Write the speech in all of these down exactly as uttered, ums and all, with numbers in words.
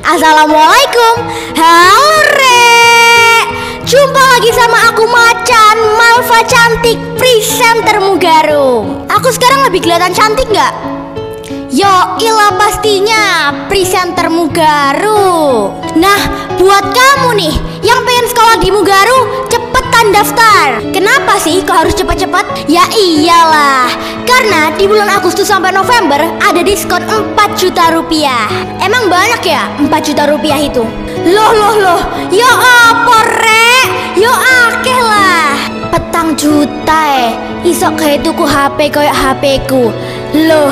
Assalamualaikum. Halo Rek, jumpa lagi sama aku Macan, Malva cantik, presenter Mugarum. Aku sekarang lebih kelihatan cantik nggak? Yo ilah pastinya, presenter Mugaru. Nah, buat kamu nih yang pengen sekolah di Mugaru, cepetan daftar. Kenapa sih kok harus cepet-cepet? Ya iyalah, karena di bulan Agustus sampai November ada diskon empat juta rupiah. Emang banyak ya empat juta rupiah itu? Loh loh loh, yo apa Rek? Yo akeh lah. Petang juta eh, isok kayak tuku H P koyok H P ku. Loh,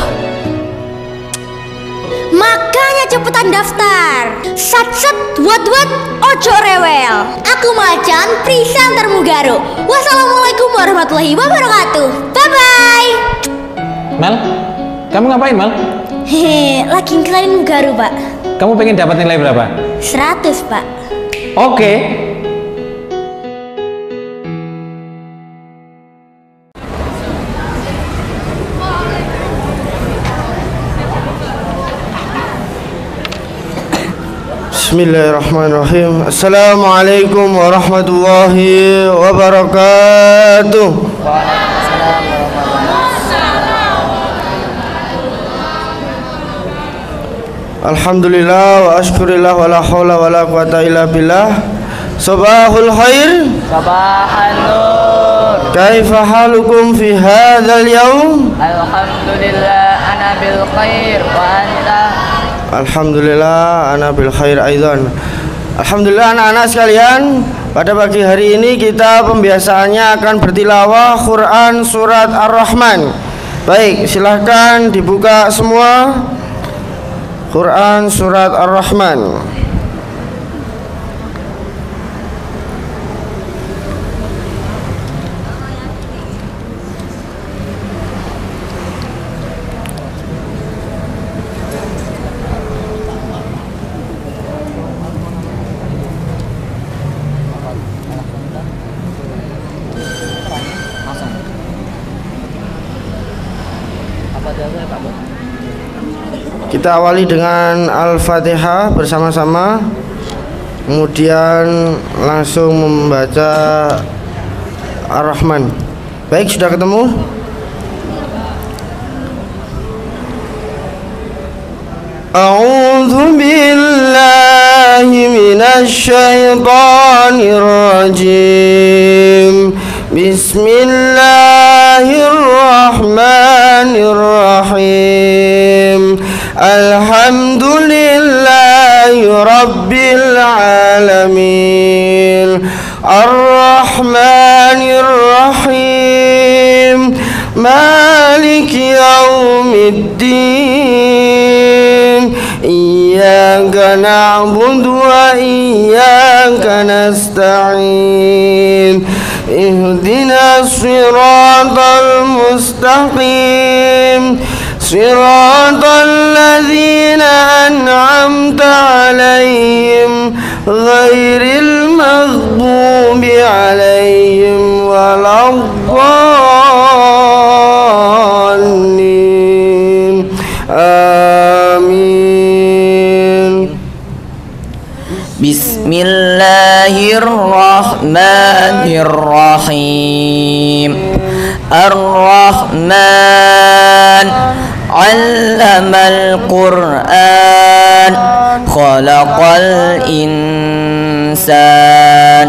makanya cepetan daftar. Sat sat wat wat ojo rewel. Aku Macan, presenter Mugaru. Wassalamualaikum warahmatullahi wabarakatuh. Bye bye. Mel, kamu ngapain Mel? Hehe, lagi ngelain Mugaru Pak. Kamu pengen dapat nilai berapa? seratus Pak. Oke. Bismillahirrahmanirrahim. Assalamualaikum warahmatullahi wabarakatuh. Alhamdulillah wa ashkurillah wa la hawla wa la quwata illa billah. Sabahul khair. Sabahan nur. Kaifa halukum fi hadzal yaum? Alhamdulillah ana bil khair wa anta. Alhamdulillah ana bil khair aidan. Alhamdulillah anak-anak sekalian, pada pagi hari ini kita pembiasaannya akan bertilawah Quran surat Ar-Rahman. Baik, silahkan dibuka semua Quran surat Ar-Rahman. Kita awali dengan Al-Fatihah bersama-sama, kemudian langsung membaca Ar-Rahman. Baik, sudah ketemu? A'udzu billahi minasy syaithanir rajim. Bismillahirrahmanirrahim. Alhamdulillahi rabbil alamin. Ar-Rahmanir Rahim. Maliki yaumiddin. Iyyaka na'budu wa iyyaka nasta'in. Ihdinas siratal mustaqim. Siratal ladzina an'amta 'alaihim ghairil maghdubi 'alaihim waladdallin. Amin. Bismillahirrahmanirrahim. Ar-Rahman 'allamal Qur'an, khalaqal insan,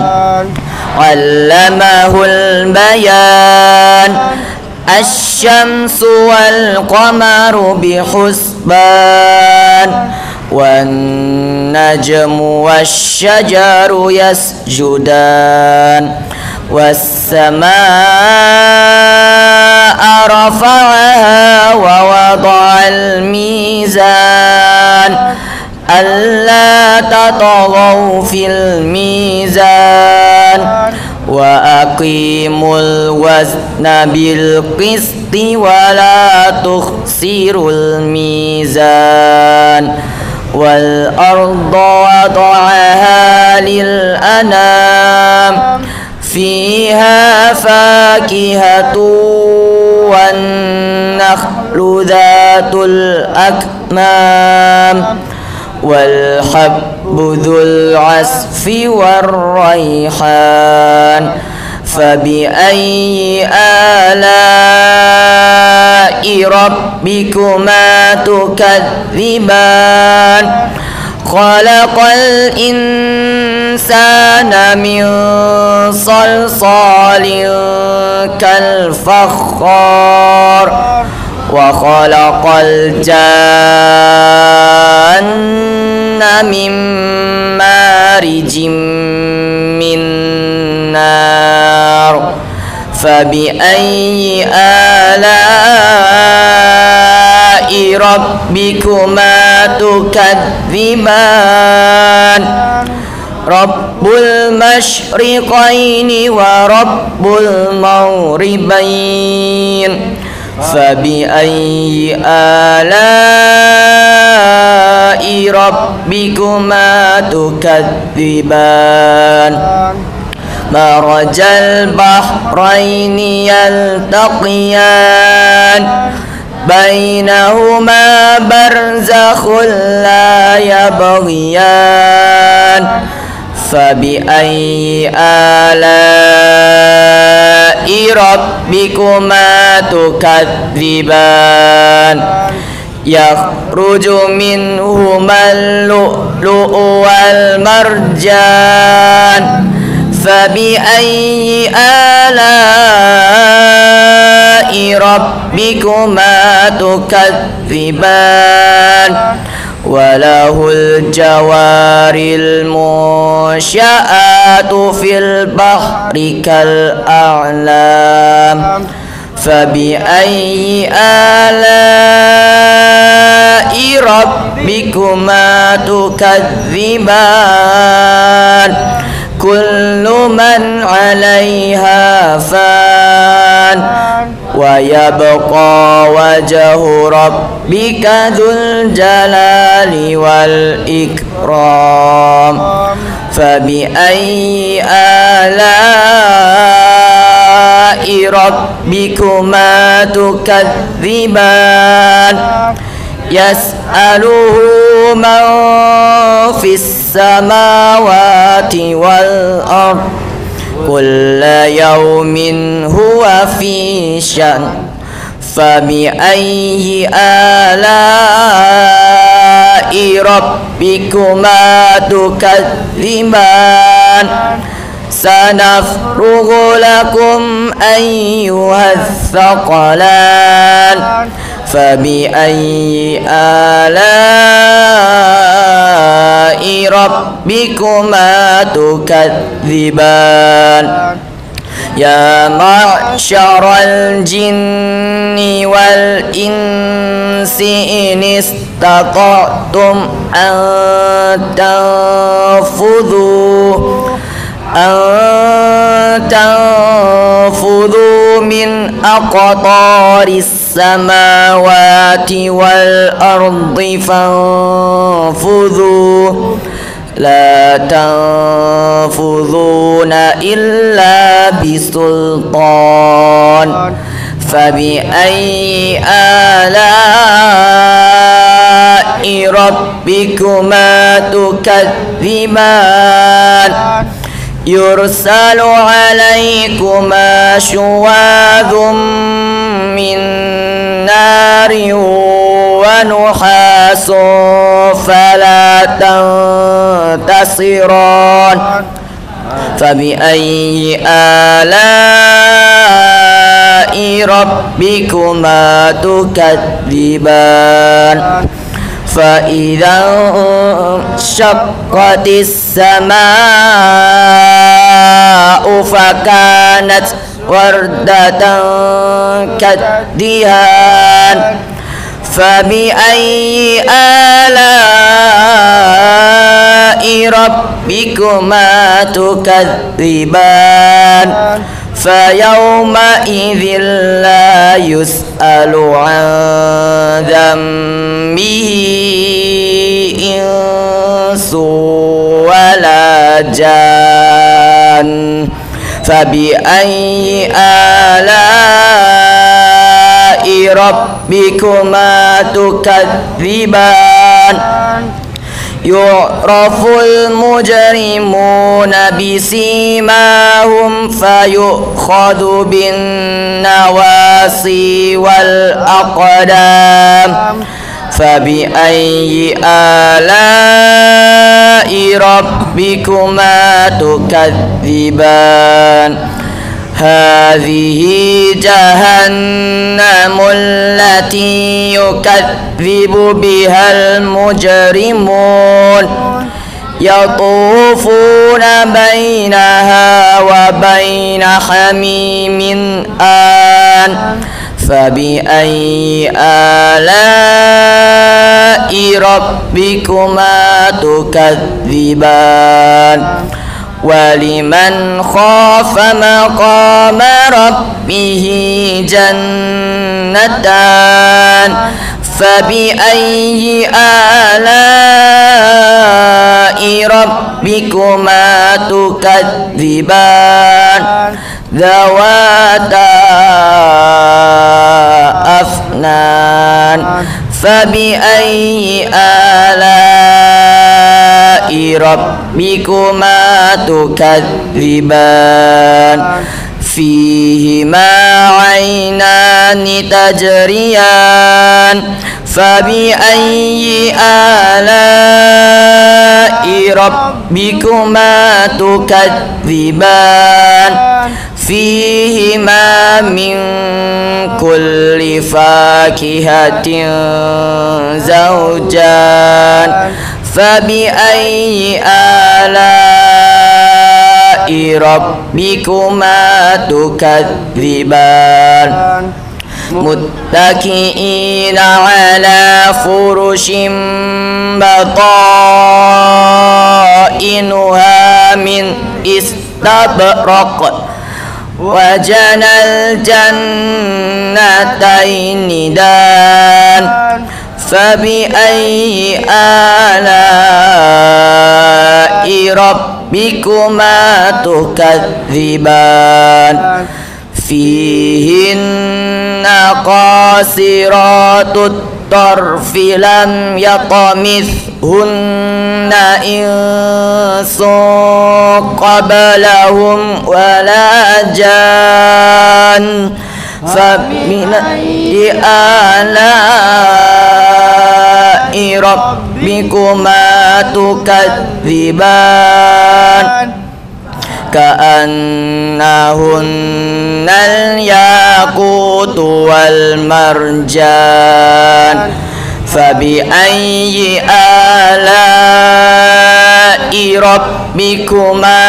'allamahul bayan. Asy-syamsu wal qamaru bihusban, wan najmu wasy-syajaru yasjudan. Was-samaa'a rafa'aha wa wada'al mizan, alla tatghaw fil mizan, wa aqimul wazna bil qisti wa la tukhsirul mizan. Wal arda wada'aha lil anam, fiha fakihatu wan nakhlu dhatul akmam والحب ذو العصف والريحان فبأي آلاء ربكما تكذبان خلق الإنسان من صلصال كالفخار وخلق الجان من مارج من نار فبأي آلاء ربكما تكذبان رب المشرقين ورب المغربين فبأي آلاء ربكما تكذبان مرج البحرين يلتقيان بينهما برزخ لا يبغيان فبأي آلاء ربكما تكذبان يخرج منهما اللؤلؤ والمرجان فبأي آلاء ربكما تكذبان وله الجوار المنشآت في البحر كالأعلام فبأي آلاء ربكما تكذبان كل من عليها فان ويبقى وجه ربك ذو الجلال والإكرام فبأي آلاء ربكما تكذبان يسأله من في السماوات والأرض كل يوم هو في شأن فبأي آلاء ربكما تكذبان سنفرغ لكم أيها الثقلان فبأي آلاء ربكما تكذبان يا معشر الجن والإنس إن استطعتم أن تنفذوا أن تنفذوا من أقطار السماوات والأرض فانفذوا لا تنفذون إلا بسلطان فبأي آلاء ربكما تكذبان يرسل عليكما شواظ من نار ونحاس فلا تنتصران فبأي آلاء ربكما تكذبان فإذا انشقت السماء فكانت وردة كالدهان فبأي آلاء ربكما تكذبان فيومئذ لا يسأل عن ذنبه إنس ولا جان فبأي آلاء ربكما تكذبان يعرف المجرمون بسيماهم فيؤخذ بالنواصي والأقدام فبأي آلاء ربكما تكذبان هذه جهنم التي يكذب بها المجرمون يطوفون بينها وبين حميم آن فبأي آلاء ربكما تكذبان ولمن خاف مقام ربه جنتان فبأي آلاء ربكما تكذبان ذواتا أفنان فبأي آلاء ربكما تكذبان فيهما عينان تجريان فبأي آلاء ربكما تكذبان فيهما من كل فاكهة زوجان فبأي آلاء ربكما تكذبان متكئين على فرش بطائنها من استبرق وجنى الجنتين دان فبأي آلاء ربكما تكذبان فيهن قاصرات الطرف لم يطمثهن إنس قبلهم ولا جان فبأي آلاء ربكما تكذبان كأنهن الياقوت والمرجان فبأي آلاء ربكما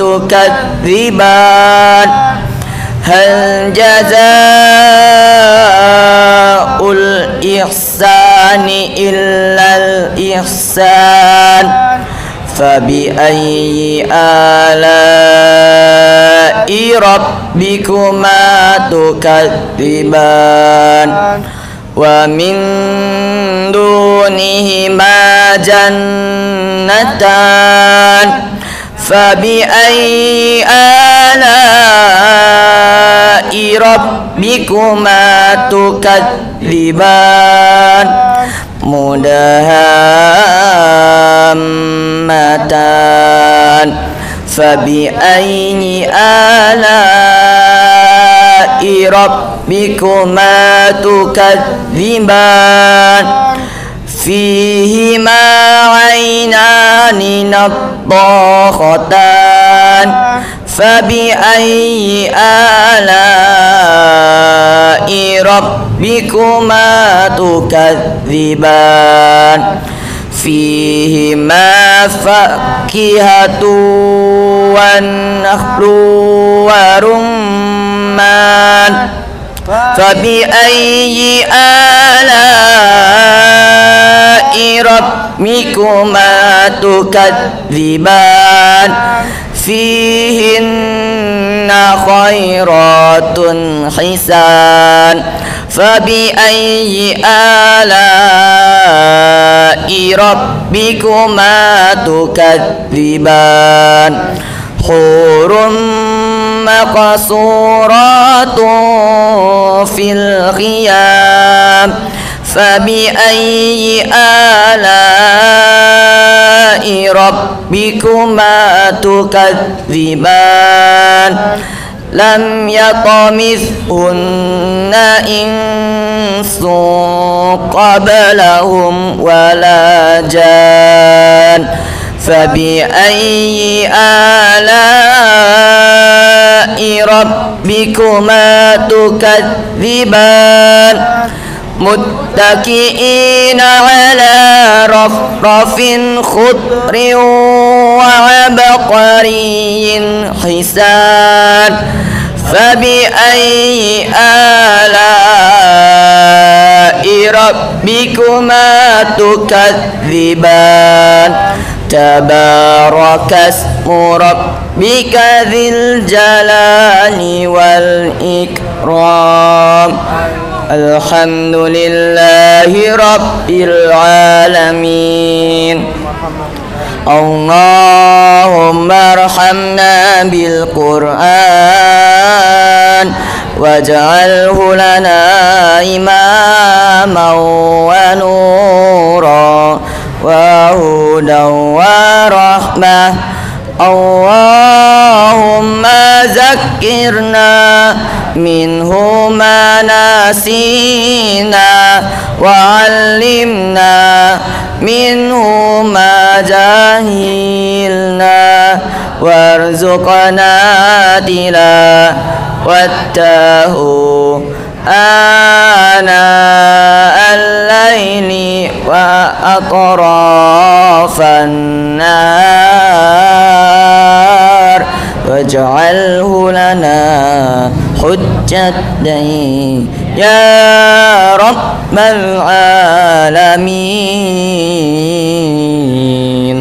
تكذبان هل جزاء الإحسان إلا الإحسان فبأي آلاء ربكما تكذبان ومن دونهما جنتان فبأي آلاء ربكما تكذبان مدهامتان فبأي آلاء ربكما تكذبان فيهما عينان نضاختان فبأي آلاء ربكما تكذبان فيهما فاكهة والنخل ورمان فبأي آلاء ربكما تكذبان فيهن خيرات حسان فبأي آلاء ربكما تكذبان حور مقصورات في الخيام فبأي آلاء ربكما تكذبان لم يطمثهن إنس قبلهم ولا جان فبأي آلاء ربكما تكذبان متكئين على رفرف خضر وعبقري حسان فبأي آلاء ربكما تكذبان تبارك اسم ربك ذي الجلال والإكرام الحمد لله رب العالمين اللهم ارحمنا بالقرآن واجعله لنا إماما ونورا وهدى ورحمة اللهم ذكرنا منه ما نسينا وعلمنا منه ما جهلنا وارزقنا تلاوته آناء الليل وأطراف النهار واجعله لنا حجة يا رب العالمين.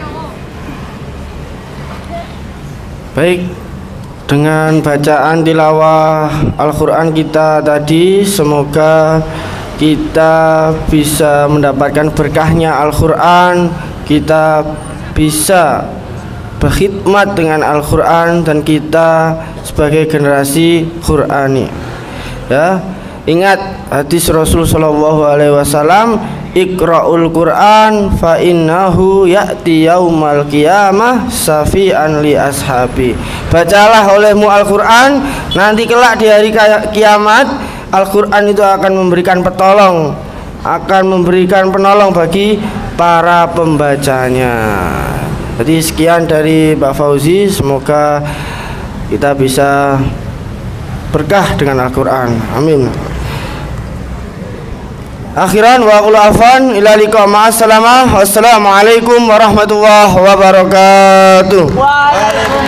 Baik, dengan bacaan tilawah Al-Quran kita tadi, semoga kita bisa mendapatkan berkahnya Al-Quran, kita bisa berkhidmat dengan Al-Quran, dan kita sebagai generasi Qurani. Ya, ingat hadis Rasul Shallallahu Alaihi Wasallam, Iqra'ul Quran fa innahu ya'ti yaumal qiyamah safi'an li ashabi. Bacalah olehmu Al-Quran, nanti kelak di hari kiamat Al-Quran itu akan memberikan petolong, akan memberikan penolong bagi para pembacanya. Jadi sekian dari Pak Fauzi, semoga kita bisa berkah dengan Al-Quran. Amin. Akhiran wa aqulu afan ila liqa ma'as salamah. Wassalamualaikum warahmatullahi wabarakatuh.